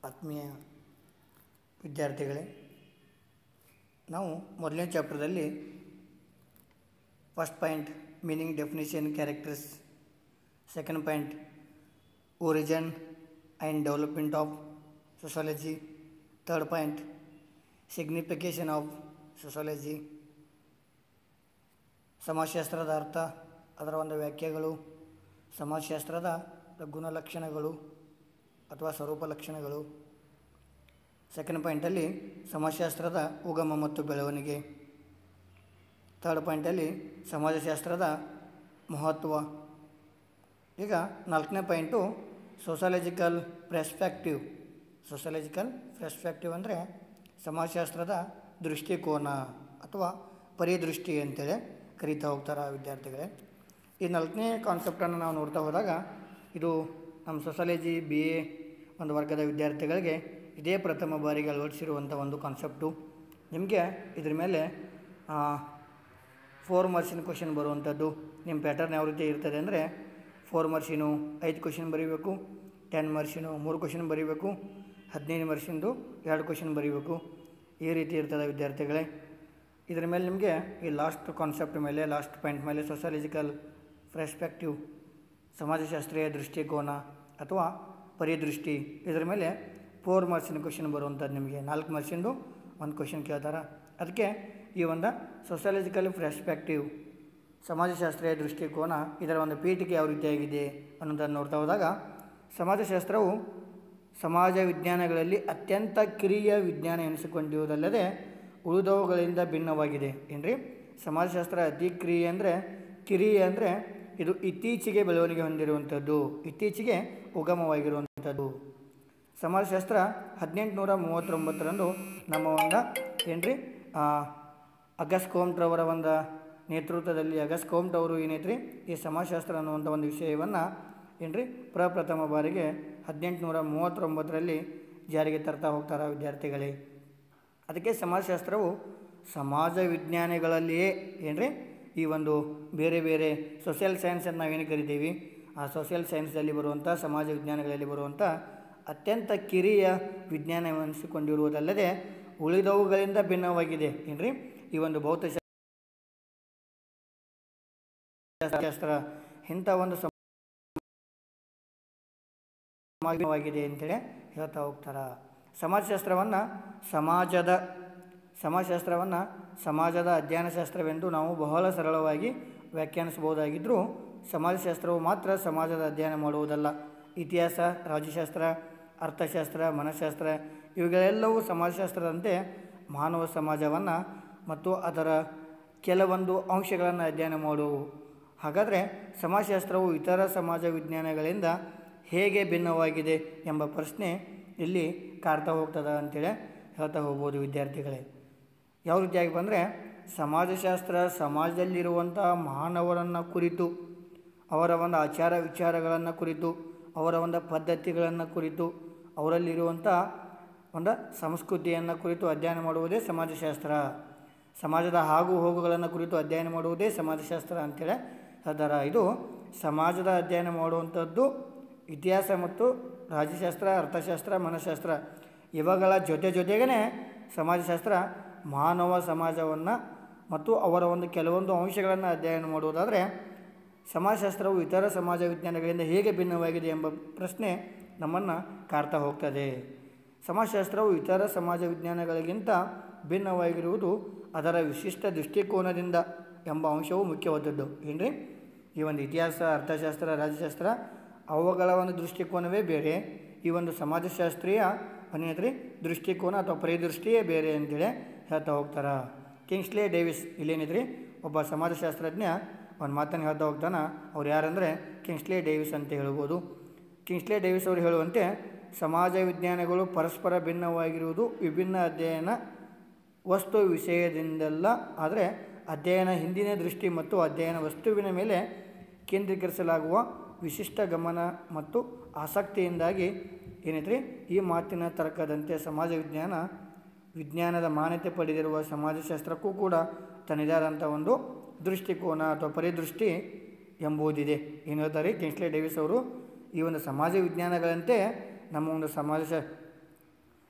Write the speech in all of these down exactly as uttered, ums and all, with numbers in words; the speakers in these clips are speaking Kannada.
ಆತ್ಮೀಯ ವಿದ್ಯಾರ್ಥಿಗಳೇ, ನಾವು ಮೊದಲನೇ ಚಾಪ್ಟರ್ದಲ್ಲಿ first point meaning, definition, characters, second point origin and development of sociology, third point signification of sociology, ಸಮಾಜಶಾಸ್ತ್ರದ ಅರ್ಥ, ಅದರ ಒಂದು ವ್ಯಾಖ್ಯೆಗಳು, ಸಮಾಜಶಾಸ್ತ್ರದ ಗುಣಲಕ್ಷಣಗಳು ಅಥವಾ ಸ್ವರೂಪ ಲಕ್ಷಣಗಳು. ಸೆಕೆಂಡ್ ಪಾಯಿಂಟಲ್ಲಿ ಸಮಾಜಶಾಸ್ತ್ರದ ಉಗಮ ಮತ್ತು ಬೆಳವಣಿಗೆ. ಥರ್ಡ್ ಪಾಯಿಂಟಲ್ಲಿ ಸಮಾಜಶಾಸ್ತ್ರದ ಮಹತ್ವ. ಈಗ ನಾಲ್ಕನೇ point sociological perspective. Sociological perspective ಅಂದರೆ ಸಮಾಜಶಾಸ್ತ್ರದ ದೃಷ್ಟಿಕೋನ ಅಥವಾ ಪರಿದೃಷ್ಟಿ ಅಂತೇಳಿ ಕರೀತಾ ಹೋಗ್ತಾರೆ ವಿದ್ಯಾರ್ಥಿಗಳೇ. ಈ ನಾಲ್ಕನೇ ಕಾನ್ಸೆಪ್ಟನ್ನು ನಾವು ನೋಡ್ತಾ ಹೋದಾಗ ಇದು ನಮ್ಮ ಸೋಷಾಲಜಿ ಬಿ ಎ ಒಂದು ವರ್ಗದ ವಿದ್ಯಾರ್ಥಿಗಳಿಗೆ ಇದೇ ಪ್ರಥಮ ಬಾರಿಗೆ ಅಳವಡಿಸಿರುವಂಥ ಒಂದು ಕಾನ್ಸೆಪ್ಟು. ನಿಮಗೆ ಇದ್ರ ಮೇಲೆ ಫೋರ್ ಮಾರ್ಕ್ಸಿನ ಕ್ವಶನ್ ಬರುವಂಥದ್ದು. ನಿಮ್ಮ ಪ್ಯಾಟರ್ನ್ ಯಾವ ರೀತಿ ಇರ್ತದೆ ಅಂದರೆ ಫೋರ್ ಮಾರ್ಕ್ಸಿನು ಐದು ಕ್ವಶನ್ ಬರೀಬೇಕು, ಟೆನ್ ಮಾರ್ಕ್ಸಿನು ಮೂರು ಕ್ವಶನ್ ಬರೀಬೇಕು, ಹದಿನೈದು ಮಾರ್ಕ್ಸಿಂದು ಎರಡು ಕ್ವಶನ್ ಬರೀಬೇಕು. ಈ ರೀತಿ ಇರ್ತದೆ ವಿದ್ಯಾರ್ಥಿಗಳೇ. ಇದ್ರ ಮೇಲೆ ನಿಮಗೆ ಈ ಲಾಸ್ಟ್ ಕಾನ್ಸೆಪ್ಟ್ ಮೇಲೆ, ಲಾಸ್ಟ್ ಪಾಯಿಂಟ್ ಮೇಲೆ ಸೋಷಾಲಜಿಕಲ್ ಪರ್ಸ್ಪೆಕ್ಟಿವ್, ಸಮಾಜಶಾಸ್ತ್ರೀಯ ದೃಷ್ಟಿಕೋನ ಅಥವಾ ಪರಿದೃಷ್ಟಿ, ಇದರ ಮೇಲೆ ಫೋರ್ ಮಾರ್ಕ್ಸಿನ ಕ್ವಶನ್ ಬರುವಂಥದ್ದು. ನಿಮಗೆ ನಾಲ್ಕು ಮಾರ್ಕ್ಸಿಂದು ಒಂದು ಕ್ವಶನ್ ಕೇಳ್ತಾರೆ. ಅದಕ್ಕೆ ಈ ಒಂದು ಸೋಷಾಲಜಿಕಲ್ ಪರ್ಸ್ಪೆಕ್ಟಿವ್, ಸಮಾಜಶಾಸ್ತ್ರೀಯ ದೃಷ್ಟಿಕೋನ, ಇದರ ಒಂದು ಪೀಠಿಕೆ ಯಾವ ರೀತಿಯಾಗಿದೆ ಅನ್ನೋದನ್ನು ನೋಡ್ತಾ ಹೋದಾಗ ಸಮಾಜಶಾಸ್ತ್ರವು ಸಮಾಜ ವಿಜ್ಞಾನಗಳಲ್ಲಿ ಅತ್ಯಂತ ಕಿರಿಯ ವಿಜ್ಞಾನ ಎನಿಸಿಕೊಂಡಿರುವುದಲ್ಲದೆ ಉಳಿದವುಗಳಿಂದ ಭಿನ್ನವಾಗಿದೆ. ಏನ್ರಿ, ಸಮಾಜಶಾಸ್ತ್ರ ಅತಿ ಕಿರಿಯ ಅಂದರೆ ಕಿರಿಯ ಅಂದರೆ ಇದು ಇತ್ತೀಚೆಗೆ ಬೆಳವಣಿಗೆ ಹೊಂದಿರುವಂಥದ್ದು, ಇತ್ತೀಚೆಗೆ ಉಗಮವಾಗಿರುವಂಥದ್ದು. ಸಮಾಜಶಾಸ್ತ್ರ ಹದಿನೆಂಟುನೂರ ಮೂವತ್ತೊಂಬತ್ತರಂದು ನಮ್ಮ ಒಂದು ಏನ್ರಿ ಅಗಸ್ಟ್ ಕೋಮ್ಟ್ರವರ ಒಂದು ನೇತೃತ್ವದಲ್ಲಿ ಅಗಸ್ಟ್ ಕೋಮ್ಟ್ ಅವರು ಏನೈತ್ರಿ ಈ ಸಮಾಜಶಾಸ್ತ್ರ ಅನ್ನುವಂಥ ಒಂದು ವಿಷಯವನ್ನು ಏನ್ರಿ ಪ್ರಪ್ರಥಮ ಬಾರಿಗೆ ಹದಿನೆಂಟುನೂರ ಮೂವತ್ತೊಂಬತ್ತರಲ್ಲಿ ಜಾರಿಗೆ ತರ್ತಾ ಹೋಗ್ತಾರೆ ವಿದ್ಯಾರ್ಥಿಗಳೇ. ಅದಕ್ಕೆ ಸಮಾಜಶಾಸ್ತ್ರವು ಸಮಾಜ ವಿಜ್ಞಾನಿಗಳಲ್ಲಿಯೇ ಏನ್ರಿ ಈ ಒಂದು ಬೇರೆ ಬೇರೆ ಸೋಷಿಯಲ್ ಸೈನ್ಸ್ ಅಂತ ನಾವೇನು ಕರಿತೀವಿ, ಆ ಸೋಷಿಯಲ್ ಸೈನ್ಸಲ್ಲಿ ಬರುವಂಥ ಸಮಾಜ ವಿಜ್ಞಾನಗಳಲ್ಲಿ ಬರುವಂಥ ಅತ್ಯಂತ ಕಿರಿಯ ವಿಜ್ಞಾನ ಎನಿಸಿಕೊಂಡಿರುವುದಲ್ಲದೆ ಉಳಿದವುಗಳಿಂದ ಭಿನ್ನವಾಗಿದೆ. ಏನ್ರಿ ಈ ಒಂದು ಭೌತಶಾಸ್ತ್ರ ಇಂಥ ಒಂದು ಸಮಾಜವಾಗಿದೆ ಅಂತೇಳಿ ಹೇಳ್ತಾ ಹೋಗ್ತಾರೆ. ಸಮಾಜಶಾಸ್ತ್ರವನ್ನು ಸಮಾಜದ ಸಮಾಜಶಾಸ್ತ್ರವನ್ನು ಸಮಾಜದ ಅಧ್ಯಯನಶಾಸ್ತ್ರವೆಂದು ನಾವು ಬಹಳ ಸರಳವಾಗಿ ವ್ಯಾಖ್ಯಾನಿಸಬಹುದಾಗಿದ್ದರೂ ಸಮಾಜಶಾಸ್ತ್ರವು ಮಾತ್ರ ಸಮಾಜದ ಅಧ್ಯಯನ ಮಾಡುವುದಲ್ಲ. ಇತಿಹಾಸ, ರಾಜ್ಯಶಾಸ್ತ್ರ, ಅರ್ಥಶಾಸ್ತ್ರ, ಮನಃಶಾಸ್ತ್ರ ಇವುಗಳೆಲ್ಲವೂ ಸಮಾಜಶಾಸ್ತ್ರದಂತೆ ಮಾನವ ಸಮಾಜವನ್ನು ಮತ್ತು ಅದರ ಕೆಲವೊಂದು ಅಂಶಗಳನ್ನು ಅಧ್ಯಯನ ಮಾಡುವು. ಹಾಗಾದರೆ ಸಮಾಜಶಾಸ್ತ್ರವು ಇತರ ಸಮಾಜ ವಿಜ್ಞಾನಗಳಿಂದ ಹೇಗೆ ಭಿನ್ನವಾಗಿದೆ ಎಂಬ ಪ್ರಶ್ನೆ ಇಲ್ಲಿ ಕಾಡ್ತಾ ಹೋಗ್ತದೆ ಅಂಥೇಳಿ ಹೇಳ್ತಾ ಹೋಗ್ಬೋದು ವಿದ್ಯಾರ್ಥಿಗಳೇ. ಯಾವ ರೀತಿಯಾಗಿ ಬಂದರೆ ಸಮಾಜಶಾಸ್ತ್ರ ಸಮಾಜದಲ್ಲಿರುವಂಥ ಮಾನವರನ್ನು ಕುರಿತು, ಅವರ ಒಂದು ಆಚಾರ ವಿಚಾರಗಳನ್ನು ಕುರಿತು, ಅವರ ಒಂದು ಪದ್ಧತಿಗಳನ್ನು ಕುರಿತು, ಅವರಲ್ಲಿರುವಂಥ ಒಂದು ಸಂಸ್ಕೃತಿಯನ್ನು ಕುರಿತು ಅಧ್ಯಯನ ಮಾಡುವುದೇ ಸಮಾಜಶಾಸ್ತ್ರ. ಸಮಾಜದ ಆಗು ಹೋಗುಗಳನ್ನು ಕುರಿತು ಅಧ್ಯಯನ ಮಾಡುವುದೇ ಸಮಾಜಶಾಸ್ತ್ರ ಅಂಥೇಳಿ ಹೇಳ್ತಾರೆ. ಇದು ಸಮಾಜದ ಅಧ್ಯಯನ ಮಾಡುವಂಥದ್ದು ಇತಿಹಾಸ ಮತ್ತು ರಾಜ್ಯಶಾಸ್ತ್ರ, ಅರ್ಥಶಾಸ್ತ್ರ, ಮನಃಶಾಸ್ತ್ರ ಇವುಗಳ ಜೊತೆ ಜೊತೆಗೇ ಸಮಾಜಶಾಸ್ತ್ರ ಮಾನವ ಸಮಾಜವನ್ನು ಮತ್ತು ಅವರ ಒಂದು ಕೆಲವೊಂದು ಅಂಶಗಳನ್ನು ಅಧ್ಯಯನ ಮಾಡುವುದಾದರೆ ಸಮಾಜಶಾಸ್ತ್ರವು ಇತರ ಸಮಾಜ ವಿಜ್ಞಾನಗಳಿಂದ ಹೇಗೆ ಭಿನ್ನವಾಗಿದೆ ಎಂಬ ಪ್ರಶ್ನೆ ನಮ್ಮನ್ನು ಕಾಡ್ತಾ ಹೋಗ್ತದೆ. ಸಮಾಜಶಾಸ್ತ್ರವು ಇತರ ಸಮಾಜ ವಿಜ್ಞಾನಗಳಿಗಿಂತ ಭಿನ್ನವಾಗಿರುವುದು ಅದರ ವಿಶಿಷ್ಟ ದೃಷ್ಟಿಕೋನದಿಂದ ಎಂಬ ಅಂಶವು ಮುಖ್ಯವಾದದ್ದು. ಏನ್ರಿ ಈ ಒಂದು ಇತಿಹಾಸ, ಅರ್ಥಶಾಸ್ತ್ರ, ರಾಜ್ಯಶಾಸ್ತ್ರ ಅವುಗಳ ಒಂದು ದೃಷ್ಟಿಕೋನವೇ ಬೇರೆ, ಈ ಒಂದು ಸಮಾಜಶಾಸ್ತ್ರೀಯ ಅನೇತ್ರಿ ದೃಷ್ಟಿಕೋನ ಅಥವಾ ಪರಿದೃಷ್ಟಿಯೇ ಬೇರೆ ಅಂತೇಳಿ ಹೇಳ್ತಾ ಹೋಗ್ತಾರೆ. ಕಿಂಗ್ಸ್ಲೆ ಡೇವಿಸ್ ಇಲ್ಲೇನಿದ್ರಿ ಒಬ್ಬ ಸಮಾಜಶಾಸ್ತ್ರಜ್ಞ ಒಂದು ಮಾತನ್ನು ಹೇಳ್ತಾ ಹೋಗ್ತಾನೆ. ಅವ್ರು ಯಾರಂದರೆ ಕಿಂಗ್ಸ್ಲೆ ಡೇವಿಸ್ ಅಂತ ಹೇಳ್ಬೋದು. ಕಿಂಗ್ಸ್ಲೆ ಡೇವಿಸ್ ಅವರು ಹೇಳುವಂತೆ ಸಮಾಜ ವಿಜ್ಞಾನಗಳು ಪರಸ್ಪರ ಭಿನ್ನವಾಗಿರುವುದು ವಿಭಿನ್ನ ಅಧ್ಯಯನ ವಸ್ತು ವಿಷಯದಿಂದಲ್ಲ, ಆದರೆ ಅಧ್ಯಯನ ಹಿಂದಿನ ದೃಷ್ಟಿ ಮತ್ತು ಅಧ್ಯಯನ ವಸ್ತುವಿನ ಮೇಲೆ ಕೇಂದ್ರೀಕರಿಸಲಾಗುವ ವಿಶಿಷ್ಟ ಗಮನ ಮತ್ತು ಆಸಕ್ತಿಯಿಂದಾಗಿ ಏನೈತ್ರಿ ಈ ಮಾತಿನ ತರ್ಕದಂತೆ ಸಮಾಜ ವಿಜ್ಞಾನ ವಿಜ್ಞಾನದ ಮಾನ್ಯತೆ ಪಡೆದಿರುವ ಸಮಾಜಶಾಸ್ತ್ರಕ್ಕೂ ಕೂಡ ತನ್ನದೇ ಆದಂಥ ಒಂದು ದೃಷ್ಟಿಕೋನ ಅಥವಾ ಪರಿದೃಷ್ಟಿ ಎಂಬುದಿದೆ. ಏನು ಹೇಳ್ತಾರೆ ಕಿಂಗ್ಸ್ಲೆ ಡೇವಿಸ್ ಅವರು, ಈ ಒಂದು ಸಮಾಜ ವಿಜ್ಞಾನಗಳಂತೆ ನಮ್ಮ ಒಂದು ಸಮಾಜ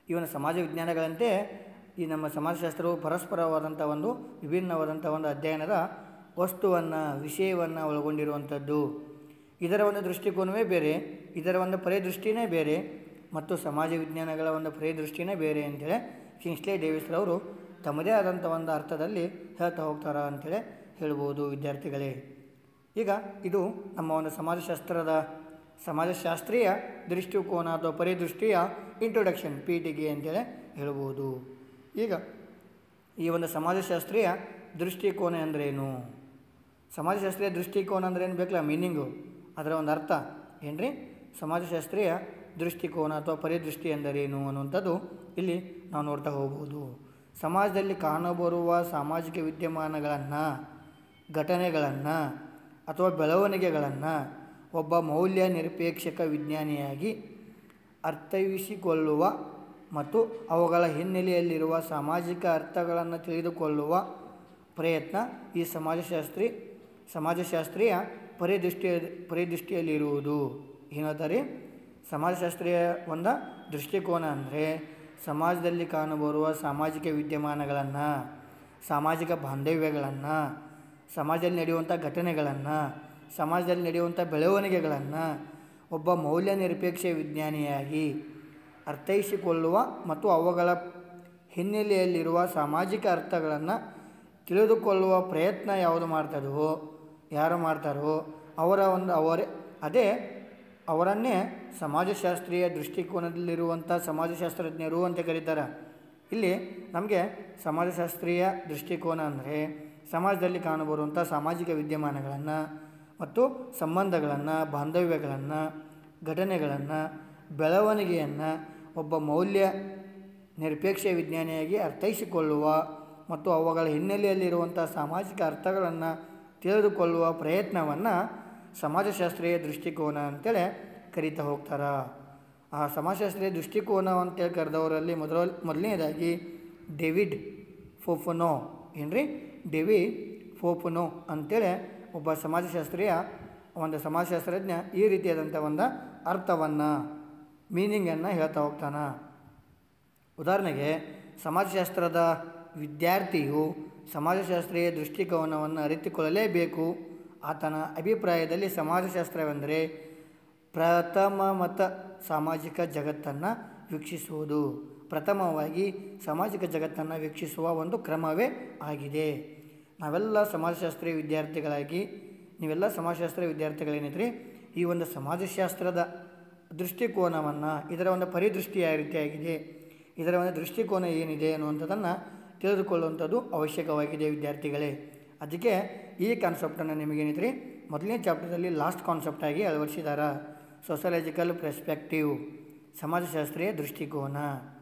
ಈ ಒಂದು ಸಮಾಜ ವಿಜ್ಞಾನಗಳಂತೆ ಈ ನಮ್ಮ ಸಮಾಜಶಾಸ್ತ್ರವು ಪರಸ್ಪರವಾದಂಥ ಒಂದು ವಿಭಿನ್ನವಾದಂಥ ಒಂದು ಅಧ್ಯಯನದ ವಸ್ತುವನ್ನು ವಿಷಯವನ್ನು ಒಳಗೊಂಡಿರುವಂಥದ್ದು. ಇದರ ಒಂದು ದೃಷ್ಟಿಕೋನವೇ ಬೇರೆ, ಇದರ ಒಂದು ಪರಿದೃಷ್ಟಿನೇ ಬೇರೆ ಮತ್ತು ಸಮಾಜ ವಿಜ್ಞಾನಗಳ ಒಂದು ಪರಿದೃಷ್ಟಿನೇ ಬೇರೆ ಅಂತೇಳಿ ಕಿಂಗ್ಸ್ಲೆ ಡೇವಿಸ್ರವರು ತಮ್ಮದೇ ಆದಂಥ ಒಂದು ಅರ್ಥದಲ್ಲಿ ಹೇಳ್ತಾ ಹೋಗ್ತಾರ ಅಂಥೇಳಿ ಹೇಳ್ಬೋದು ವಿದ್ಯಾರ್ಥಿಗಳೇ. ಈಗ ಇದು ನಮ್ಮ ಒಂದು ಸಮಾಜಶಾಸ್ತ್ರದ ಸಮಾಜಶಾಸ್ತ್ರೀಯ ದೃಷ್ಟಿಕೋನ ಅಥವಾ ಪರಿದೃಷ್ಟಿಯ ಇಂಟ್ರೊಡಕ್ಷನ್ ಪೀಠಿಗೆ ಅಂತೇಳಿ ಹೇಳ್ಬೋದು. ಈಗ ಈ ಒಂದು ಸಮಾಜಶಾಸ್ತ್ರೀಯ ದೃಷ್ಟಿಕೋನ ಅಂದ್ರೇನು, ಸಮಾಜಶಾಸ್ತ್ರೀಯ ದೃಷ್ಟಿಕೋನ ಅಂದ್ರೆ ಏನು ಬೇಕಲ್ಲ ಮೀನಿಂಗು, ಅದರ ಒಂದು ಅರ್ಥ ಏನು ರೀ, ಸಮಾಜಶಾಸ್ತ್ರೀಯ ದೃಷ್ಟಿಕೋನ ಅಥವಾ ಪರಿದೃಷ್ಟಿ ಎಂದರೇನು ಅನ್ನುವಂಥದ್ದು ಇಲ್ಲಿ ನಾವು ನೋಡ್ತಾ ಹೋಗ್ಬೋದು. ಸಮಾಜದಲ್ಲಿ ಕಾಣಬರುವ ಸಾಮಾಜಿಕ ವಿದ್ಯಮಾನಗಳನ್ನು, ಘಟನೆಗಳನ್ನು ಅಥವಾ ಬೆಳವಣಿಗೆಗಳನ್ನು ಒಬ್ಬ ಮೌಲ್ಯ ನಿರಪೇಕ್ಷಕ ವಿಜ್ಞಾನಿಯಾಗಿ ಅರ್ಥೈಸಿಕೊಳ್ಳುವ ಮತ್ತು ಅವುಗಳ ಹಿನ್ನೆಲೆಯಲ್ಲಿರುವ ಸಾಮಾಜಿಕ ಅರ್ಥಗಳನ್ನು ತಿಳಿದುಕೊಳ್ಳುವ ಪ್ರಯತ್ನ ಈ ಸಮಾಜಶಾಸ್ತ್ರೀ ಸಮಾಜಶಾಸ್ತ್ರೀಯ ಪರಿದೃಷ್ಟಿಯ ಪರಿದೃಷ್ಟಿಯಲ್ಲಿರುವುದು. ಏನಂತಾರೆ ಸಮಾಜಶಾಸ್ತ್ರೀಯ ಒಂದು ದೃಷ್ಟಿಕೋನ ಅಂದರೆ ಸಮಾಜದಲ್ಲಿ ಕಾಣಬರುವ ಸಾಮಾಜಿಕ ವಿದ್ಯಮಾನಗಳನ್ನು, ಸಾಮಾಜಿಕ ಬಾಂಧವ್ಯಗಳನ್ನು, ಸಮಾಜದಲ್ಲಿ ನಡೆಯುವಂಥ ಘಟನೆಗಳನ್ನು, ಸಮಾಜದಲ್ಲಿ ನಡೆಯುವಂಥ ಬೆಳವಣಿಗೆಗಳನ್ನು ಒಬ್ಬ ಮೌಲ್ಯ ನಿರಪೇಕ್ಷ ವಿಜ್ಞಾನಿಯಾಗಿ ಅರ್ಥೈಸಿಕೊಳ್ಳುವ ಮತ್ತು ಅವುಗಳ ಹಿನ್ನೆಲೆಯಲ್ಲಿರುವ ಸಾಮಾಜಿಕ ಅರ್ಥಗಳನ್ನು ತಿಳಿದುಕೊಳ್ಳುವ ಪ್ರಯತ್ನ ಯಾವುದು ಮಾಡ್ತಾರೋ ಯಾರು ಮಾಡ್ತಾರೋ ಅವರ ಒಂದು ಅವರೇ ಅದೇ ಅವರನ್ನೇ ಸಮಾಜಶಾಸ್ತ್ರೀಯ ದೃಷ್ಟಿಕೋನದಲ್ಲಿರುವಂಥ ಸಮಾಜಶಾಸ್ತ್ರಜ್ಞರು ಅಂತ ಕರೀತಾರೆ. ಇಲ್ಲಿ ನಮಗೆ ಸಮಾಜಶಾಸ್ತ್ರೀಯ ದೃಷ್ಟಿಕೋನ ಅಂದರೆ ಸಮಾಜದಲ್ಲಿ ಕಾಣಬರುವಂಥ ಸಾಮಾಜಿಕ ವಿದ್ಯಮಾನಗಳನ್ನು ಮತ್ತು ಸಂಬಂಧಗಳನ್ನು, ಬಾಂಧವ್ಯಗಳನ್ನು, ಘಟನೆಗಳನ್ನು, ಬೆಳವಣಿಗೆಯನ್ನು ಒಬ್ಬ ಮೌಲ್ಯ ನಿರಪೇಕ್ಷ ವಿಜ್ಞಾನಿಯಾಗಿ ಅರ್ಥೈಸಿಕೊಳ್ಳುವ ಮತ್ತು ಅವುಗಳ ಹಿನ್ನೆಲೆಯಲ್ಲಿರುವಂಥ ಸಾಮಾಜಿಕ ಅರ್ಥಗಳನ್ನು ತಿಳಿದುಕೊಳ್ಳುವ ಪ್ರಯತ್ನವನ್ನು ಸಮಾಜಶಾಸ್ತ್ರೀಯ ದೃಷ್ಟಿಕೋನ ಅಂತೇಳಿ ಕರೀತಾ ಹೋಗ್ತಾರೆ. ಆ ಸಮಾಜಶಾಸ್ತ್ರೀಯ ದೃಷ್ಟಿಕೋನ ಅಂತೇಳಿ ಕರೆದವರಲ್ಲಿ ಮೊದಲ ಮೊದಲನೇದಾಗಿ ಡೇವಿಡ್ ಫೋಫನೋ ಏನ್ರಿ ಡೇವಿಡ್ ಫೋಫನೋ ಅಂತೇಳಿ ಒಬ್ಬ ಸಮಾಜಶಾಸ್ತ್ರೀಯ ಒಂದು ಸಮಾಜಶಾಸ್ತ್ರಜ್ಞ ಈ ರೀತಿಯಾದಂಥ ಒಂದು ಅರ್ಥವನ್ನು ಮೀನಿಂಗನ್ನು ಹೇಳ್ತಾ ಹೋಗ್ತಾನೆ. ಉದಾಹರಣೆಗೆ ಸಮಾಜಶಾಸ್ತ್ರದ ವಿದ್ಯಾರ್ಥಿಯು ಸಮಾಜಶಾಸ್ತ್ರೀಯ ದೃಷ್ಟಿಕೋನವನ್ನು ಅರಿತುಕೊಳ್ಳಲೇಬೇಕು. ಆತನ ಅಭಿಪ್ರಾಯದಲ್ಲಿ ಸಮಾಜಶಾಸ್ತ್ರವೆಂದರೆ ಪ್ರಥಮ ಮತ ಸಾಮಾಜಿಕ ಜಗತ್ತನ್ನು ವೀಕ್ಷಿಸುವುದು, ಪ್ರಥಮವಾಗಿ ಸಾಮಾಜಿಕ ಜಗತ್ತನ್ನು ವೀಕ್ಷಿಸುವ ಒಂದು ಕ್ರಮವೇ ಆಗಿದೆ. ನಾವೆಲ್ಲ ಸಮಾಜಶಾಸ್ತ್ರೀಯ ವಿದ್ಯಾರ್ಥಿಗಳಾಗಿ ನೀವೆಲ್ಲ ಸಮಾಜಶಾಸ್ತ್ರೀಯ ವಿದ್ಯಾರ್ಥಿಗಳೇನಿದ್ರಿ ಈ ಒಂದು ಸಮಾಜಶಾಸ್ತ್ರದ ದೃಷ್ಟಿಕೋನವನ್ನು ಇದರ ಒಂದು ಪರಿದೃಷ್ಟಿ ಯಾವ ರೀತಿಯಾಗಿದೆ, ಇದರ ಒಂದು ದೃಷ್ಟಿಕೋನ ಏನಿದೆ ಅನ್ನುವಂಥದ್ದನ್ನು ತಿಳಿದುಕೊಳ್ಳುವಂಥದ್ದು ಅವಶ್ಯಕವಾಗಿದೆ ವಿದ್ಯಾರ್ಥಿಗಳೇ. ಅದಕ್ಕೆ ಈ ಕಾನ್ಸೆಪ್ಟನ್ನು ನಿಮಗೇನಿದ್ರಿ ಮೊದಲನೇ ಚಾಪ್ಟರ್ದಲ್ಲಿ ಲಾಸ್ಟ್ ಕಾನ್ಸೆಪ್ಟಾಗಿ ಅಳವಡಿಸಿದ್ದಾರೆ. ಸೋಷಿಯಾಲಜಿಕಲ್ ಪರ್ಸ್ಪೆಕ್ಟಿವ್ ಸಮಾಜಶಾಸ್ತ್ರೀಯ ದೃಷ್ಟಿಕೋನ.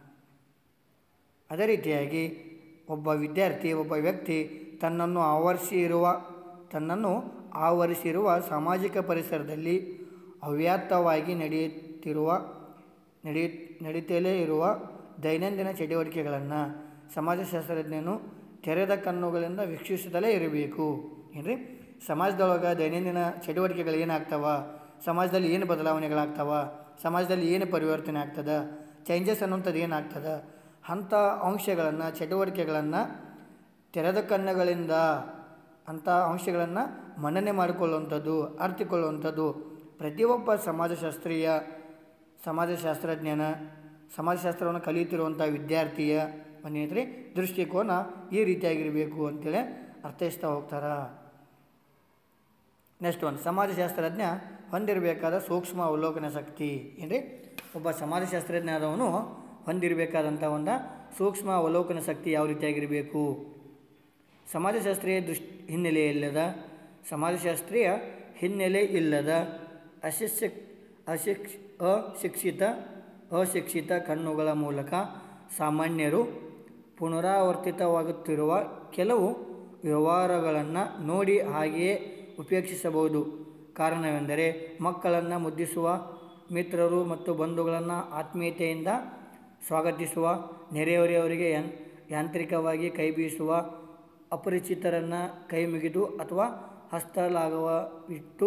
ಅದೇ ರೀತಿಯಾಗಿ ಒಬ್ಬ ವಿದ್ಯಾರ್ಥಿ ಒಬ್ಬ ವ್ಯಕ್ತಿ ತನ್ನನ್ನು ಆವರಿಸಿರುವ ತನ್ನನ್ನು ಆವರಿಸಿರುವ ಸಾಮಾಜಿಕ ಪರಿಸರದಲ್ಲಿ ಅವ್ಯಾಕ್ತವಾಗಿ ನಡೆಯುತ್ತಿರುವ ನಡೆಯ ನಡೀತಲೇ ಇರುವ ದೈನಂದಿನ ಚಟುವಟಿಕೆಗಳನ್ನು ಸಮಾಜಶಾಸ್ತ್ರಜ್ಞನು ತೆರೆದ ಕಣ್ಣುಗಳಿಂದ ವೀಕ್ಷಿಸುತ್ತಲೇ ಇರಬೇಕು. ಏನ್ರಿ ಸಮಾಜದೊಳಗೆ ದೈನಂದಿನ ಚಟುವಟಿಕೆಗಳು ಏನಾಗ್ತವ, ಸಮಾಜದಲ್ಲಿ ಏನು ಬದಲಾವಣೆಗಳಾಗ್ತವ, ಸಮಾಜದಲ್ಲಿ ಏನು ಪರಿವರ್ತನೆ ಆಗ್ತದೆ, ಚೇಂಜಸ್ ಅನ್ನುವಂಥದ್ದು ಏನಾಗ್ತದೆ, ಅಂಥ ಅಂಶಗಳನ್ನು ಚಟುವಟಿಕೆಗಳನ್ನು ತೆರೆದ ಕಣ್ಣುಗಳಿಂದ ಅಂಥ ಅಂಶಗಳನ್ನು ಮನ್ನಣೆ ಮಾಡಿಕೊಳ್ಳುವಂಥದ್ದು, ಅರ್ಥಿಕೊಳ್ಳುವಂಥದ್ದು ಪ್ರತಿಯೊಬ್ಬ ಸಮಾಜಶಾಸ್ತ್ರೀಯ ಸಮಾಜಶಾಸ್ತ್ರಜ್ಞನ ಸಮಾಜಶಾಸ್ತ್ರವನ್ನು ಕಲಿಯುತ್ತಿರುವಂಥ ವಿದ್ಯಾರ್ಥಿಯ ಒಂದೇನ್ರಿ ದೃಷ್ಟಿಕೋನ ಈ ರೀತಿಯಾಗಿರಬೇಕು ಅಂತೇಳಿ ಅರ್ಥೈಸ್ತಾ ಹೋಗ್ತಾರೆ. ನೆಕ್ಸ್ಟ್ ಒಂದು ಸಮಾಜಶಾಸ್ತ್ರಜ್ಞ ಹೊಂದಿರಬೇಕಾದ ಸೂಕ್ಷ್ಮ ಅವಲೋಕನ ಶಕ್ತಿ. ಏನ್ರಿ ಒಬ್ಬ ಸಮಾಜಶಾಸ್ತ್ರಜ್ಞ ಆದವನು ಹೊಂದಿರಬೇಕಾದಂಥ ಒಂದು ಸೂಕ್ಷ್ಮ ಅವಲೋಕನ ಶಕ್ತಿ ಯಾವ ರೀತಿಯಾಗಿರಬೇಕು. ಸಮಾಜಶಾಸ್ತ್ರೀಯ ದೃಷ್ಟಿ ಹಿನ್ನೆಲೆ ಇಲ್ಲದ ಸಮಾಜಶಾಸ್ತ್ರೀಯ ಹಿನ್ನೆಲೆ ಇಲ್ಲದ ಅಶಿಕ್ಷ ಅಶಿಕ್ಷ ಅಶಿಕ್ಷಿತ ಅಶಿಕ್ಷಿತ ಕಣ್ಣುಗಳ ಮೂಲಕ ಸಾಮಾನ್ಯರು ಪುನರಾವರ್ತಿತವಾಗುತ್ತಿರುವ ಕೆಲವು ವ್ಯವಹಾರಗಳನ್ನು ನೋಡಿ ಹಾಗೆಯೇ ಉಪೇಕ್ಷಿಸಬಹುದು. ಕಾರಣವೆಂದರೆ ಮಕ್ಕಳನ್ನು ಮುದ್ದಿಸುವ, ಮಿತ್ರರು ಮತ್ತು ಬಂಧುಗಳನ್ನು ಆತ್ಮೀಯತೆಯಿಂದ ಸ್ವಾಗತಿಸುವ, ನೆರೆಹೊರೆಯವರಿಗೆ ಯನ್ ಯಾಂತ್ರಿಕವಾಗಿ ಕೈ ಬೀಸುವ, ಅಪರಿಚಿತರನ್ನು ಕೈ ಮುಗಿದು ಅಥವಾ ಹಸ್ತಲಾಘವ ಇಟ್ಟು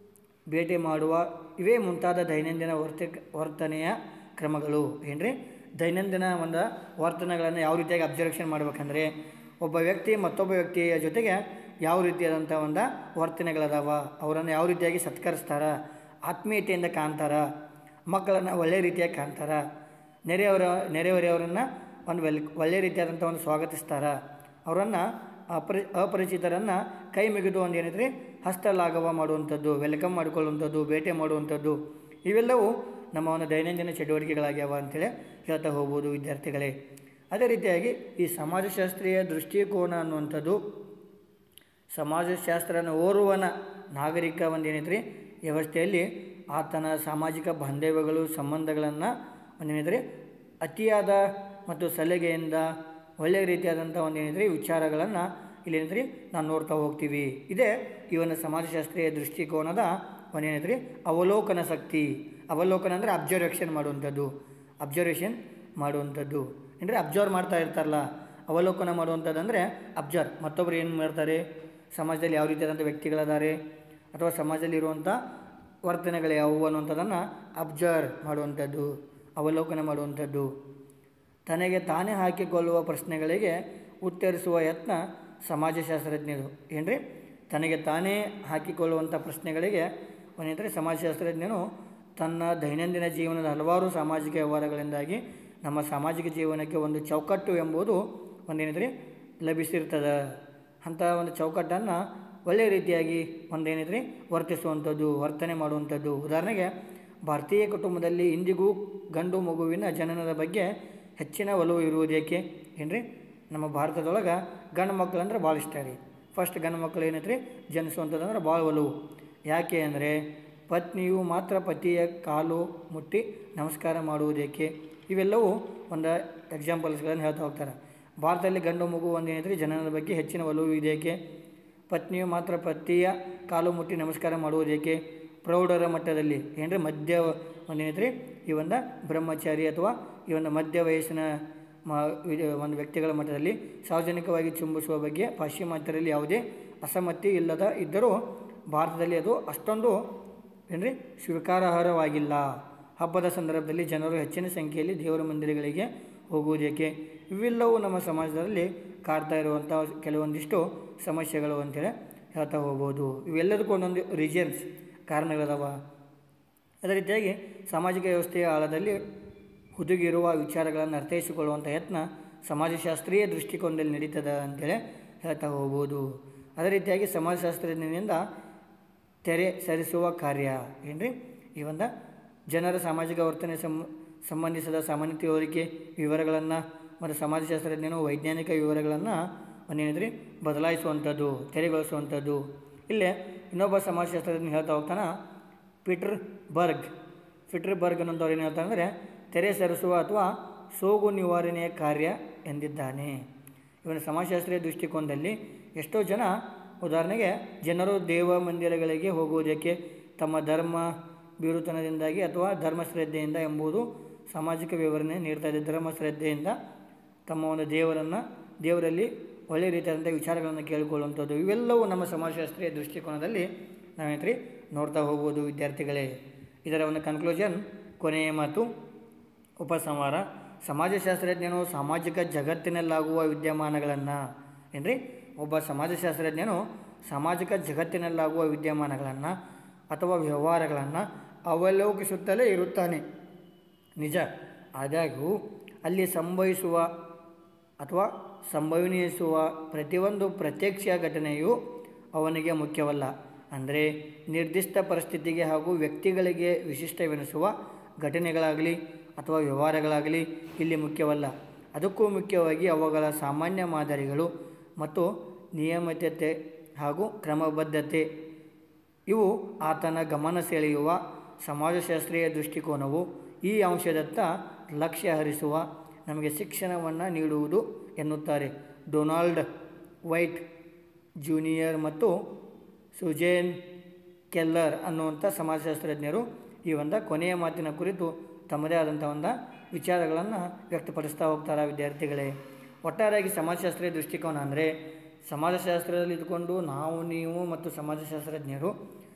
ಭೇಟಿ ಮಾಡುವ, ಇವೇ ಮುಂತಾದ ದೈನಂದಿನ ವರ್ತ ವರ್ತನೆಯ ಕ್ರಮಗಳು. ಏನ್ರಿ ದೈನಂದಿನ ಒಂದು ವರ್ತನೆಗಳನ್ನು ಯಾವ ರೀತಿಯಾಗಿ ಅಬ್ಸರ್ವೇಷನ್ ಮಾಡಬೇಕಂದ್ರೆ ಒಬ್ಬ ವ್ಯಕ್ತಿ ಮತ್ತೊಬ್ಬ ವ್ಯಕ್ತಿಯ ಜೊತೆಗೆ ಯಾವ ರೀತಿಯಾದಂಥ ಒಂದು ವರ್ತನೆಗಳದಾವ, ಅವರನ್ನು ಯಾವ ರೀತಿಯಾಗಿ ಸತ್ಕರಿಸ್ತಾರ, ಆತ್ಮೀಯತೆಯಿಂದ ಕಾಣ್ತಾರ, ಮಕ್ಕಳನ್ನು ಒಳ್ಳೆಯ ರೀತಿಯಾಗಿ ಕಾಣ್ತಾರ, ನೆರೆಯವರ ನೆರೆಹೊರೆಯವರನ್ನು ಒಂದು ವೆಲ್ ಒಳ್ಳೆಯ ರೀತಿಯಾದಂಥ ಒಂದು ಸ್ವಾಗತಿಸ್ತಾರ, ಅವರನ್ನು ಅಪರಿ ಅಪರಿಚಿತರನ್ನು ಕೈ ಮುಗಿದು ಒಂದು ಏನೈತ್ರಿ ಹಸ್ತಲಾಘವ ಮಾಡುವಂಥದ್ದು, ವೆಲ್ಕಮ್ ಮಾಡಿಕೊಳ್ಳುವಂಥದ್ದು, ಭೇಟಿ ಮಾಡುವಂಥದ್ದು, ಇವೆಲ್ಲವೂ ನಮ್ಮ ಒಂದು ದೈನಂದಿನ ಚಟುವಟಿಕೆಗಳಾಗ್ಯಾವ ಅಂಥೇಳಿ ಹೇಳ್ತಾ ಹೋಗ್ಬೋದು ವಿದ್ಯಾರ್ಥಿಗಳೇ. ಅದೇ ರೀತಿಯಾಗಿ ಈ ಸಮಾಜಶಾಸ್ತ್ರೀಯ ದೃಷ್ಟಿಕೋನ ಅನ್ನುವಂಥದ್ದು ಸಮಾಜಶಾಸ್ತ್ರನ ಓರ್ವನ ನಾಗರಿಕ ಒಂದು ಏನೈತ್ರಿ ವ್ಯವಸ್ಥೆಯಲ್ಲಿ ಆತನ ಸಾಮಾಜಿಕ ಬಾಂಧವ್ಯಗಳು ಸಂಬಂಧಗಳನ್ನು ಒಂದೇನಿದ್ರೆ ಅತಿಯಾದ ಮತ್ತು ಸಲಿಗೆಯಿಂದ ಒಳ್ಳೆಯ ರೀತಿಯಾದಂಥ ಒಂದು ಏನೈತ್ರಿ ವಿಚಾರಗಳನ್ನು ಇಲ್ಲೇನಿದ್ರಿ ನಾವು ನೋಡ್ತಾ ಹೋಗ್ತೀವಿ. ಇದೇ ಈ ಒಂದು ಸಮಾಜಶಾಸ್ತ್ರೀಯ ದೃಷ್ಟಿಕೋನದ ಒಂದೇನೈತ್ರಿ ಅವಲೋಕನ ಶಕ್ತಿ. ಅವಲೋಕನ ಅಂದರೆ ಅಬ್ಸರ್ವೇಷನ್ ಮಾಡುವಂಥದ್ದು, ಅಬ್ಸರ್ವೇಷನ್ ಮಾಡುವಂಥದ್ದು ಅಂದರೆ ಅಬ್ಸರ್ವ್ ಮಾಡ್ತಾ ಇರ್ತಾರಲ್ಲ, ಅವಲೋಕನ ಮಾಡುವಂಥದ್ದು ಅಂದರೆ ಅಬ್ಸರ್ವ್. ಮತ್ತೊಬ್ಬರು ಏನು ಮಾಡ್ತಾರೆ, ಸಮಾಜದಲ್ಲಿ ಯಾವ ರೀತಿಯಾದಂಥ ವ್ಯಕ್ತಿಗಳಿದ್ದಾರೆ ಅಥವಾ ಸಮಾಜದಲ್ಲಿ ಇರುವಂಥ ವರ್ತನೆಗಳು ಯಾವುವು ಅನ್ನುವಂಥದ್ದನ್ನು ಅಬ್ಸರ್ವ್ ಮಾಡುವಂಥದ್ದು, ಅವಲೋಕನ ಮಾಡುವಂಥದ್ದು. ತನಗೆ ತಾನೇ ಹಾಕಿಕೊಳ್ಳುವ ಪ್ರಶ್ನೆಗಳಿಗೆ ಉತ್ತರಿಸುವ ಯತ್ನ ಸಮಾಜಶಾಸ್ತ್ರಜ್ಞರು ಏನ್ರಿ ತನಗೆ ತಾನೇ ಹಾಕಿಕೊಳ್ಳುವಂಥ ಪ್ರಶ್ನೆಗಳಿಗೆ ಒಂದೇಂದರೆ ಸಮಾಜಶಾಸ್ತ್ರಜ್ಞನು ತನ್ನ ದೈನಂದಿನ ಜೀವನದ ಹಲವಾರು ಸಾಮಾಜಿಕ ವ್ಯವಹಾರಗಳಿಂದಾಗಿ ನಮ್ಮ ಸಾಮಾಜಿಕ ಜೀವನಕ್ಕೆ ಒಂದು ಚೌಕಟ್ಟು ಎಂಬುದು ಒಂದೇನಿದ್ರೆ ಲಭಿಸಿರ್ತದೆ. ಅಂಥ ಒಂದು ಚೌಕಟ್ಟನ್ನು ಒಳ್ಳೆಯ ರೀತಿಯಾಗಿ ಒಂದೇನಿದ್ರೆ ವರ್ತಿಸುವಂಥದ್ದು, ವರ್ತನೆ ಮಾಡುವಂಥದ್ದು. ಉದಾಹರಣೆಗೆ ಭಾರತೀಯ ಕುಟುಂಬದಲ್ಲಿ ಇಂದಿಗೂ ಗಂಡು ಮಗುವಿನ ಜನನದ ಬಗ್ಗೆ ಹೆಚ್ಚಿನ ಒಲವು ಇರುವುದೇಕೆ ಏನ್ರಿ ನಮ್ಮ ಭಾರತದೊಳಗೆ ಗಂಡು ಮಕ್ಕಳು ಅಂದ್ರೆ ಭಾಳ ಇಷ್ಟ ರೀ. ಫಸ್ಟ್ ಗಂಡು ಮಕ್ಕಳು ಏನೈತ್ರಿ ಜನಿಸುವಂಥದ್ದು ಅಂದ್ರೆ ಭಾಳ ಒಲವು. ಯಾಕೆ ಅಂದರೆ ಪತ್ನಿಯು ಮಾತ್ರ ಪತಿಯ ಕಾಲು ಮುಟ್ಟಿ ನಮಸ್ಕಾರ ಮಾಡುವುದೇಕೆ, ಇವೆಲ್ಲವೂ ಒಂದು ಎಕ್ಸಾಂಪಲ್ಸ್ಗಳನ್ನು ಹೇಳ್ತಾ ಹೋಗ್ತಾರೆ. ಭಾರತದಲ್ಲಿ ಗಂಡು ಮಗು ಒಂದು ಏನೈತ್ರಿ ಜನನದ ಬಗ್ಗೆ ಹೆಚ್ಚಿನ ಒಲವು ಇದೆಯೇಕೆ, ಪತ್ನಿಯು ಮಾತ್ರ ಪತಿಯ ಕಾಲು ಮುಟ್ಟಿ ನಮಸ್ಕಾರ ಮಾಡುವುದೇಕೆ, ಪ್ರೌಢರ ಮಟ್ಟದಲ್ಲಿ ಏನ್ರಿ ಮಧ್ಯ ಒಂದೇನೈತ್ರಿ ಈ ಒಂದು ಬ್ರಹ್ಮಚಾರಿ ಅಥವಾ ಈ ಒಂದು ಮಧ್ಯ ವಯಸ್ಸಿನ ಮ ಒಂದು ವ್ಯಕ್ತಿಗಳ ಮಟ್ಟದಲ್ಲಿ ಸಾರ್ವಜನಿಕವಾಗಿ ಚುಂಬಿಸುವ ಬಗ್ಗೆ ಪಾಶ್ಚಿಮಾತ್ಯರಲ್ಲಿ ಯಾವುದೇ ಅಸಮ್ಮತಿ ಇಲ್ಲದ ಇದ್ದರೂ ಭಾರತದಲ್ಲಿ ಅದು ಅಷ್ಟೊಂದು ಏನ್ರಿ ಸ್ವೀಕಾರಾರ್ಹವಾಗಿಲ್ಲ. ಹಬ್ಬದ ಸಂದರ್ಭದಲ್ಲಿ ಜನರು ಹೆಚ್ಚಿನ ಸಂಖ್ಯೆಯಲ್ಲಿ ದೇವರ ಮಂದಿರಗಳಿಗೆ ಹೋಗುವುದೇಕೆ, ಇವೆಲ್ಲವೂ ನಮ್ಮ ಸಮಾಜದಲ್ಲಿ ಕಾಡ್ತಾ ಇರುವಂಥ ಕೆಲವೊಂದಿಷ್ಟು ಸಮಸ್ಯೆಗಳು ಅಂತೇಳಿ ಹೇಳ್ತಾ ಹೋಗ್ಬೋದು. ಇವೆಲ್ಲದಕ್ಕೂ ಒಂದೊಂದು ರೀಸನ್ಸ್ ಕಾರಣಗಳದಾವ. ಅದೇ ರೀತಿಯಾಗಿ ಸಾಮಾಜಿಕ ವ್ಯವಸ್ಥೆಯ ಆಳದಲ್ಲಿ ಹುದುಗಿರುವ ವಿಚಾರಗಳನ್ನು ಅರ್ಥೈಸಿಕೊಳ್ಳುವಂಥ ಯತ್ನ ಸಮಾಜಶಾಸ್ತ್ರೀಯ ದೃಷ್ಟಿಕೋನದಲ್ಲಿ ನಡೀತದೆ ಅಂತೇಳಿ ಹೇಳ್ತಾ ಹೋಗ್ಬೋದು. ಅದೇ ರೀತಿಯಾಗಿ ಸಮಾಜಶಾಸ್ತ್ರಜ್ಞನಿಂದ ತೆರೆ ಸರಿಸುವ ಕಾರ್ಯ ಏನ್ರಿ ಈ ಒಂದು ಜನರ ಸಾಮಾಜಿಕ ವರ್ತನೆ ಸಂ ಸಂಬಂಧಿಸಿದ ಸಾಮಾನ್ಯ ತಿಳುವಳಿಕೆ ವಿವರಗಳನ್ನು ಮತ್ತು ಸಮಾಜಶಾಸ್ತ್ರಜ್ಞನು ವೈಜ್ಞಾನಿಕ ವಿವರಗಳನ್ನು ಒಂದೇನಿದ್ರಿ ಬದಲಾಯಿಸುವಂಥದ್ದು, ತೆರೆಗೊಳಿಸುವಂಥದ್ದು. ಇಲ್ಲೇ ಇನ್ನೊಬ್ಬ ಸಮಾಜಶಾಸ್ತ್ರಜ್ಞ ಹೇಳ್ತಾ ಹೋಗ್ತಾನೆ ಪೀಟರ್ ಬರ್ಗ್. ಪೀಟರ್ ಬರ್ಗ್ ಅನ್ನೋದವ್ರು ಏನು ಹೇಳ್ತಾನೆ ಅಂದರೆ ತೆರೆ ಸರಿಸುವ ಅಥವಾ ಸೋಗು ನಿವಾರಣೆಯ ಕಾರ್ಯ ಎಂದಿದ್ದಾನೆ. ಇವನ ಸಮಾಜಶಾಸ್ತ್ರೀಯ ದೃಷ್ಟಿಕೋನದಲ್ಲಿ ಎಷ್ಟೋ ಜನ ಉದಾಹರಣೆಗೆ ಜನರು ದೇವ ಮಂದಿರಗಳಿಗೆ ಹೋಗುವುದಕ್ಕೆ ತಮ್ಮ ಧರ್ಮ ಬೀರುತನದಿಂದಾಗಿ ಅಥವಾ ಧರ್ಮಶ್ರದ್ಧೆಯಿಂದ ಎಂಬುದು ಸಾಮಾಜಿಕ ವಿವರಣೆ ನೀಡ್ತಾ ಇದೆ. ಧರ್ಮಶ್ರದ್ಧೆಯಿಂದ ತಮ್ಮ ಒಂದು ದೇವರನ್ನು ದೇವರಲ್ಲಿ ಒಳ್ಳೆಯ ರೀತಿಯಾದಂಥ ವಿಚಾರಗಳನ್ನು ಕೇಳಿಕೊಳ್ಳುವಂಥದ್ದು, ಇವೆಲ್ಲವೂ ನಮ್ಮ ಸಮಾಜಶಾಸ್ತ್ರೀಯ ದೃಷ್ಟಿಕೋನದಲ್ಲಿ ನಾವೇನ್ರಿ ನೋಡ್ತಾ ಹೋಗ್ಬೋದು ವಿದ್ಯಾರ್ಥಿಗಳೇ. ಇದರ ಒಂದು ಕನ್ಕ್ಲೂಷನ್, ಕೊನೆಯ ಮಾತು, ಉಪಸಂಹಾರ. ಸಮಾಜಶಾಸ್ತ್ರಜ್ಞನು ಸಾಮಾಜಿಕ ಜಗತ್ತಿನಲ್ಲಾಗುವ ವಿದ್ಯಮಾನಗಳನ್ನು ಏನ್ರಿ ಒಬ್ಬ ಸಮಾಜಶಾಸ್ತ್ರಜ್ಞನು ಸಾಮಾಜಿಕ ಜಗತ್ತಿನಲ್ಲಾಗುವ ವಿದ್ಯಮಾನಗಳನ್ನು ಅಥವಾ ವ್ಯವಹಾರಗಳನ್ನು ಅವಲೋಕಿಸುತ್ತಲೇ ಇರುತ್ತಾನೆ. ನಿಜ, ಆದಾಗ್ಯೂ ಅಲ್ಲಿ ಸಂಭವಿಸುವ ಅಥವಾ ಸಂಭವನೀಯಿಸುವ ಪ್ರತಿಯೊಂದು ಪ್ರತ್ಯಕ್ಷ ಘಟನೆಯು ಅವನಿಗೆ ಮುಖ್ಯವಲ್ಲ. ಅಂದರೆ ನಿರ್ದಿಷ್ಟ ಪರಿಸ್ಥಿತಿಗೆ ಹಾಗೂ ವ್ಯಕ್ತಿಗಳಿಗೆ ವಿಶಿಷ್ಟವೆನಿಸುವ ಘಟನೆಗಳಾಗಲಿ ಅಥವಾ ವ್ಯವಹಾರಗಳಾಗಲಿ ಇಲ್ಲಿ ಮುಖ್ಯವಲ್ಲ. ಅದಕ್ಕೂ ಮುಖ್ಯವಾಗಿ ಅವುಗಳ ಸಾಮಾನ್ಯ ಮಾದರಿಗಳು ಮತ್ತು ನಿಯಮಿತತೆ ಹಾಗೂ ಕ್ರಮಬದ್ಧತೆ ಇವು ಆತನ ಗಮನ ಸೆಳೆಯುವ. ಸಮಾಜಶಾಸ್ತ್ರೀಯ ದೃಷ್ಟಿಕೋನವು ಈ ಅಂಶದತ್ತ ಲಕ್ಷ್ಯ ಹರಿಸುವ ನಮಗೆ ಶಿಕ್ಷಣವನ್ನು ನೀಡುವುದು ಎನ್ನುತ್ತಾರೆ ಡೊನಾಲ್ಡ್ ವೈಟ್ ಜೂನಿಯರ್ ಮತ್ತು ಸುಜೇನ್ ಕೆಲ್ಲರ್ ಅನ್ನುವಂಥ ಸಮಾಜಶಾಸ್ತ್ರಜ್ಞರು. ಈ ಒಂದು ಕೊನೆಯ ಮಾತಿನ ಕುರಿತು ತಮ್ಮದೇ ಆದಂಥ ಒಂದು ವಿಚಾರಗಳನ್ನು ವ್ಯಕ್ತಪಡಿಸ್ತಾ ಹೋಗ್ತಾರೆ ವಿದ್ಯಾರ್ಥಿಗಳೇ. ಒಟ್ಟಾರೆಯಾಗಿ ಸಮಾಜಶಾಸ್ತ್ರೀಯ ದೃಷ್ಟಿಕೋನ ಅಂದರೆ ಸಮಾಜಶಾಸ್ತ್ರದಲ್ಲಿ ಇದ್ಕೊಂಡು ನಾವು ನೀವು ಮತ್ತು ಸಮಾಜಶಾಸ್ತ್ರಜ್ಞರು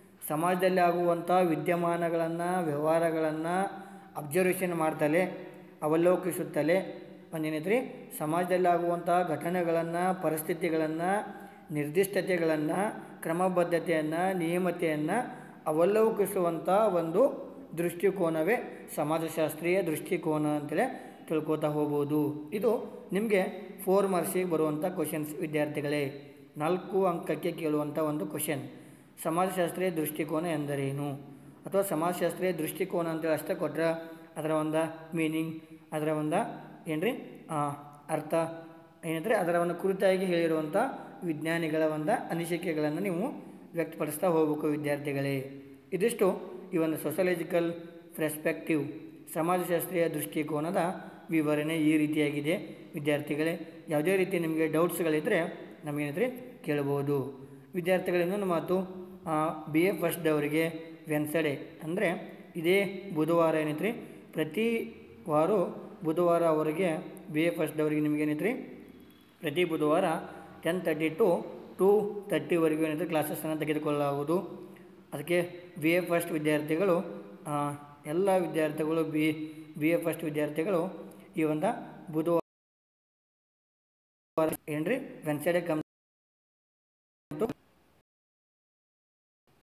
ಸಮಾಜದಲ್ಲಿ ಆಗುವಂಥ ವಿದ್ಯಮಾನಗಳನ್ನು ವ್ಯವಹಾರಗಳನ್ನು ಅಬ್ಸರ್ವೇಷನ್ ಮಾಡ್ತಲೇ ಅವಲೋಕಿಸುತ್ತಲೇ ಒಂದೇನೈತ್ರಿ ಸಮಾಜದಲ್ಲಾಗುವಂತಹ ಘಟನೆಗಳನ್ನು ಪರಿಸ್ಥಿತಿಗಳನ್ನು ನಿರ್ದಿಷ್ಟತೆಗಳನ್ನು ಕ್ರಮಬದ್ಧತೆಯನ್ನು ನಿಯಮತೆಯನ್ನು ಅವಲೋಕಿಸುವಂಥ ಒಂದು ದೃಷ್ಟಿಕೋನವೇ ಸಮಾಜಶಾಸ್ತ್ರೀಯ ದೃಷ್ಟಿಕೋನ ಅಂತೇಳಿ ತಿಳ್ಕೊತಾ ಹೋಗ್ಬೋದು. ಇದು ನಿಮಗೆ ಫೋರ್ ಮಾರ್ಕ್ಸಿಗೆ ಬರುವಂಥ ಕ್ವಶನ್ಸ್ ವಿದ್ಯಾರ್ಥಿಗಳೇ. ನಾಲ್ಕು ಅಂಕಕ್ಕೆ ಕೇಳುವಂಥ ಒಂದು ಕ್ವಶನ್, ಸಮಾಜಶಾಸ್ತ್ರೀಯ ದೃಷ್ಟಿಕೋನ ಎಂದರೇನು ಅಥವಾ ಸಮಾಜಶಾಸ್ತ್ರೀಯ ದೃಷ್ಟಿಕೋನ ಅಂತೇಳಿ ಅಷ್ಟೇ ಕೊಟ್ಟರೆ ಅದರ ಒಂದು ಮೀನಿಂಗ್, ಅದರ ಒಂದು ಏನ್ರಿ ಅರ್ಥ ಏನಂದರೆ ಅದರ ಒಂದು ಕುರಿತಾಗಿ ಹೇಳಿರುವಂಥ ವಿಜ್ಞಾನಿಗಳ ಒಂದು ಅನಿಸಿಕೆಗಳನ್ನು ನೀವು ವ್ಯಕ್ತಪಡಿಸ್ತಾ ಹೋಗಬೇಕು ವಿದ್ಯಾರ್ಥಿಗಳೇ. ಇದಿಷ್ಟು ಈ ಒಂದು ಸೋಷಿಯಾಲಜಿಕಲ್ ಪರ್ಸ್ಪೆಕ್ಟಿವ್ ಸಮಾಜಶಾಸ್ತ್ರೀಯ ದೃಷ್ಟಿಕೋನದ ವಿವರಣೆ ಈ ರೀತಿಯಾಗಿದೆ ವಿದ್ಯಾರ್ಥಿಗಳೇ. ಯಾವುದೇ ರೀತಿ ನಿಮಗೆ ಡೌಟ್ಸ್ಗಳಿದ್ದರೆ ನಮಗೇನಿದ್ರೆ ಕೇಳ್ಬೋದು ವಿದ್ಯಾರ್ಥಿಗಳು. ಇನ್ನೊಂದು ಮಾತು, ಬಿ ಎ ಫಸ್ಟ್ದವರಿಗೆ ವೆನ್ಸಡೆ ಅಂದರೆ ಇದೇ ಬುಧವಾರ ಏನೈತ್ರಿ, ಪ್ರತಿ ವಾರ ಬುಧವಾರ ಅವರಿಗೆ ಬಿ ಎ ಫಸ್ಟ್ದವರಿಗೆ ನಿಮಗೇನೈತ್ರಿ ಪ್ರತಿ ಬುಧವಾರ ಟೆನ್ ತರ್ಟಿ ಟು ಟೂ ತರ್ಟಿವರೆಗೂ ಏನೈತೆ ಕ್ಲಾಸಸ್ಸನ್ನು ತೆಗೆದುಕೊಳ್ಳಲಾಗುವುದು. ಅದಕ್ಕೆ ಬಿ ಎ ಫಸ್ಟ್ ವಿದ್ಯಾರ್ಥಿಗಳು ಎಲ್ಲ ವಿದ್ಯಾರ್ಥಿಗಳು ಬಿ ಬಿ ಎ ಫಸ್ಟ್ ವಿದ್ಯಾರ್ಥಿಗಳು ಈ ಒಂದು ಬುಧವಾರ ಏನ್ರಿ ವೆನ್ಸಡೆ ಕಮ್